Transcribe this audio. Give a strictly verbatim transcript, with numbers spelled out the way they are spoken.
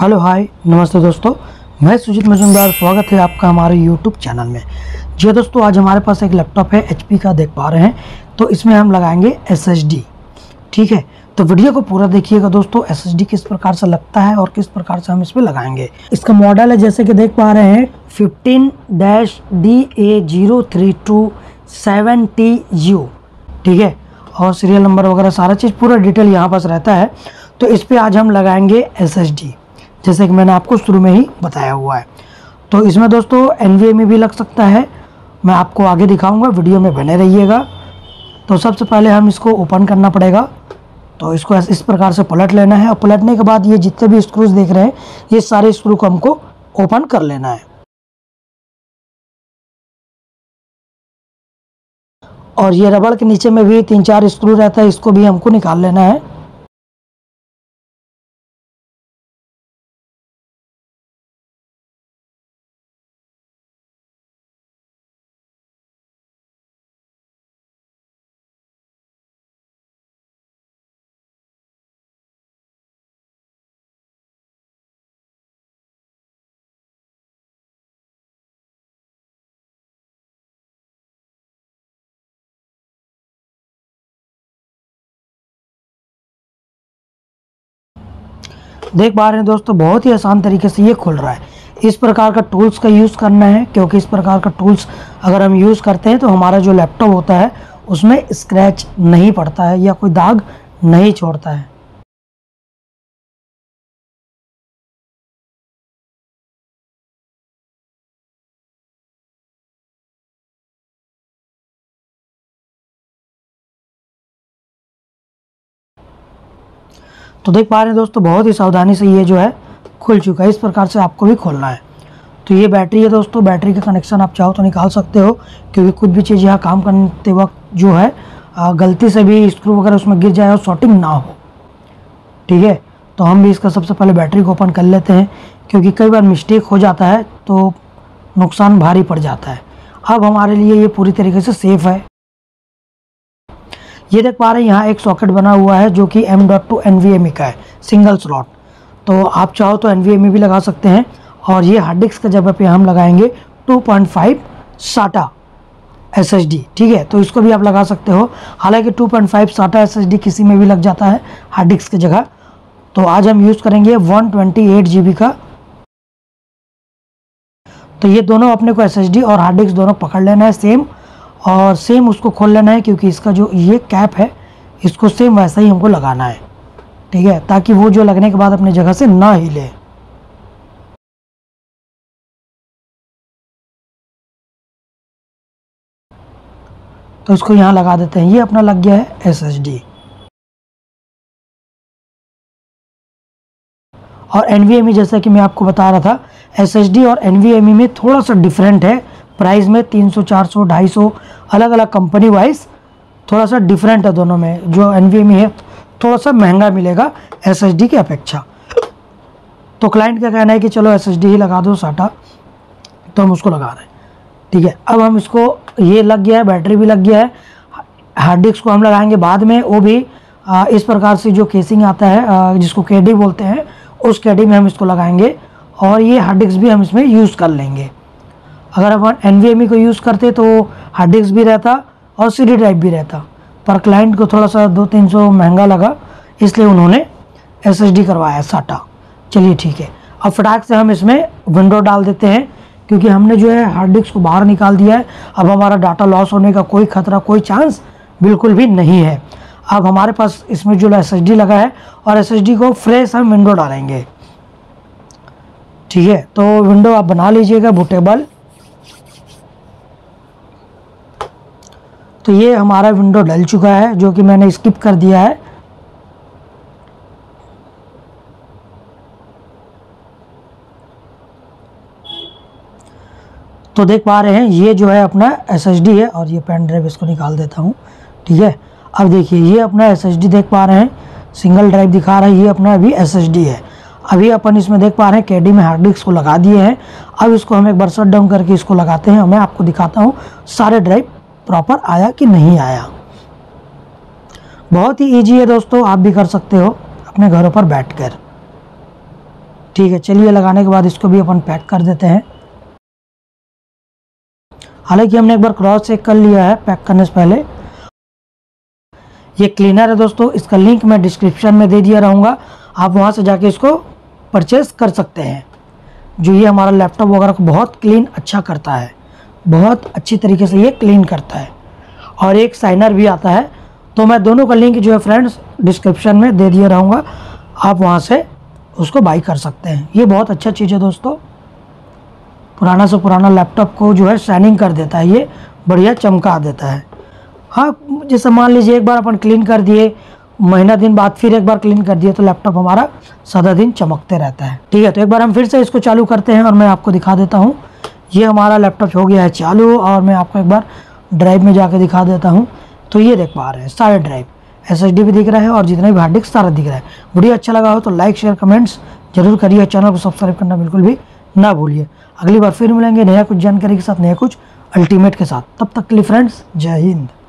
Hello hi नमस्ते दोस्तों, मैं सुजीत मजूमदार। स्वागत है आपका हमारे यूट्यूब चैनल में। जी दोस्तों, आज हमारे पास एक लैपटॉप है, एचपी का देख पा रहे हैं। तो इसमें हम लगाएंगे एसएसडी। ठीक है, तो वीडियो को पूरा देखिएगा दोस्तों। एसएसडी किस प्रकार से लगता है और किस प्रकार से हम इसमें लगाएंगे। इसका मॉडल है जैसे कि देख पा रहे हैं fifteen dash D A zero three two seven T U. ठीक है, और सीरियल नंबर वगैरह सारा चीज़ पूरा डिटेल यहाँ पास रहता है। तो इस पर आज हम लगाएंगे एसएसडी, जैसे कि मैंने आपको शुरू में ही बताया हुआ है। तो इसमें दोस्तों एनवीएमई भी लग सकता है, मैं आपको आगे दिखाऊंगा, वीडियो में बने रहिएगा। तो सबसे पहले हम इसको ओपन करना पड़ेगा। तो इसको इस प्रकार से पलट लेना है और पलटने के बाद ये जितने भी स्क्रूज देख रहे हैं, ये सारे स्क्रू को हमको ओपन कर लेना है। और ये रबड़ के नीचे में भी तीन चार स्क्रू रहता है, इसको भी हमको निकाल लेना है। देख पा रहे हैं दोस्तों, बहुत ही आसान तरीके से ये खुल रहा है। इस प्रकार का टूल्स का यूज़ करना है, क्योंकि इस प्रकार का टूल्स अगर हम यूज़ करते हैं तो हमारा जो लैपटॉप होता है उसमें स्क्रैच नहीं पड़ता है या कोई दाग नहीं छोड़ता है। तो देख पा रहे हैं दोस्तों, बहुत ही सावधानी से ये जो है खुल चुका है। इस प्रकार से आपको भी खोलना है। तो ये बैटरी है दोस्तों, बैटरी का कनेक्शन आप चाहो तो निकाल सकते हो, क्योंकि कुछ भी चीज़ यहाँ काम करते वक्त जो है गलती से भी स्क्रू वगैरह उसमें गिर जाए और शॉर्टिंग ना हो। ठीक है, तो हम भी इसका सबसे पहले बैटरी को ओपन कर लेते हैं, क्योंकि कई बार मिस्टेक हो जाता है तो नुकसान भारी पड़ जाता है। अब हमारे लिए ये पूरी तरीके से सेफ़ है। ये देख पा रहे हैं यहाँ एक सॉकेट बना हुआ है जो कि M dot two N V M E का है, सिंगल स्लॉट। तो आप चाहो तो एन वी एम ई भी लगा सकते हैं। और ये हार्ड डिस्क की जगह पे हम लगाएंगे two point five SATA S S D. ठीक है, तो इसको भी आप लगा सकते हो। हालांकि two point five SATA S S D किसी में भी लग जाता है हार्ड डिस्क की जगह। तो आज हम यूज़ करेंगे one twenty eight G B का। तो ये दोनों अपने को एस एस डी और हार्ड डिस्क दोनों पकड़ लेना है सेम, और सेम उसको खोल लेना है, क्योंकि इसका जो ये कैप है इसको सेम वैसा ही हमको लगाना है। ठीक है, ताकि वो जो लगने के बाद अपनी जगह से ना हिले। तो इसको यहाँ लगा देते हैं। ये अपना लग गया है एस एस डी। और एन वी एम ई जैसा कि मैं आपको बता रहा था, एस एस डी और एन वी एम ई में थोड़ा सा डिफरेंट है प्राइस में। तीन सौ, चार सौ, ढाई सौ अलग अलग कंपनी वाइज थोड़ा सा डिफरेंट है दोनों में। जो एन वी एम ई है थोड़ा सा महंगा मिलेगा एस एस डी की अपेक्षा। तो क्लाइंट का कहना है कि चलो एस एस डी ही लगा दो साटा, तो हम उसको लगा रहे हैं। ठीक है, अब हम इसको, ये लग गया है, बैटरी भी लग गया है। हार्ड डिस्क को हम लगाएंगे बाद में, वो भी आ, इस प्रकार से जो केसिंग आता है आ, जिसको केडी बोलते हैं, उस केडी में हम इसको लगाएंगे। और ये हार्ड डिस्क भी हम इसमें यूज़ कर लेंगे। अगर अपन एन वी एम ई को यूज़ करते तो हार्ड डिस्क भी रहता और सी डी ड्राइव भी रहता, पर क्लाइंट को थोड़ा सा दो तीन सौ महंगा लगा, इसलिए उन्होंने एस एस डी करवाया साटा। चलिए ठीक है, अब फटाक से हम इसमें विंडो डाल देते हैं, क्योंकि हमने जो है हार्ड डिस्क को बाहर निकाल दिया है। अब हमारा डाटा लॉस होने का कोई खतरा, कोई चांस बिल्कुल भी नहीं है। अब हमारे पास इसमें जो एस एस डी लगा है, और एस एस डी को फ्रेश हम विंडो डालेंगे। ठीक है, तो विंडो आप बना लीजिएगा बूटेबल। तो ये हमारा विंडो डल चुका है, जो कि मैंने स्किप कर दिया है। तो देख पा रहे हैं ये जो है अपना एस एस डी है, और ये पेन ड्राइव इसको निकाल देता हूँ। ठीक है, अब देखिए ये अपना एस एस डी देख पा रहे हैं, सिंगल ड्राइव दिखा रहा है, ये अपना अभी एस एस डी है। अभी अपन इसमें देख पा रहे हैं केडी में हार्ड डिस्क को लगा दिए हैं। अब इसको हम एक बार शट डाउन करके इसको लगाते हैं। मैं आपको दिखाता हूँ सारे ड्राइव प्रॉपर आया कि नहीं आया। बहुत ही ईजी है दोस्तों, आप भी कर सकते हो अपने घरों पर बैठकर। ठीक है, चलिए लगाने के बाद इसको भी अपन पैक कर देते हैं। हालांकि हमने एक बार क्रॉस चेक कर लिया है पैक करने से पहले। ये क्लीनर है दोस्तों, इसका लिंक मैं डिस्क्रिप्शन में दे दिया रहूँगा, आप वहाँ से जाके इसको परचेस कर सकते हैं। जो ये हमारा लैपटॉप वगैरह को बहुत क्लीन अच्छा करता है, बहुत अच्छी तरीके से ये क्लीन करता है। और एक साइनर भी आता है, तो मैं दोनों का लिंक जो है फ्रेंड्स डिस्क्रिप्शन में दे दिया रहूँगा, आप वहाँ से उसको बाई कर सकते हैं। ये बहुत अच्छा चीज़ है दोस्तों, पुराना से पुराना लैपटॉप को जो है शाइनिंग कर देता है, ये बढ़िया चमका देता है। हाँ, जैसे मान लीजिए एक बार अपन क्लीन कर दिए, महीना दिन बाद फिर एक बार क्लीन कर दिए, तो लैपटॉप हमारा सदा दिन चमकते रहता है। ठीक है, तो एक बार हम फिर से इसको चालू करते हैं और मैं आपको दिखा देता हूँ। ये हमारा लैपटॉप हो गया है चालू, और मैं आपको एक बार ड्राइव में जाके दिखा देता हूँ। तो ये देख पा रहे हैं सारे ड्राइव, एस एस डी भी दिख रहा है और जितने भी हार्ड डिस्क सारा दिख रहा है। वीडियो अच्छा लगा हो तो लाइक शेयर कमेंट्स जरूर करिए, चैनल को सब्सक्राइब करना बिल्कुल भी ना भूलिए। अगली बार फिर मिलेंगे नया कुछ जानकारी के साथ, नया कुछ अल्टीमेट के साथ। तब तक के लिए फ्रेंड्स, जय हिंद।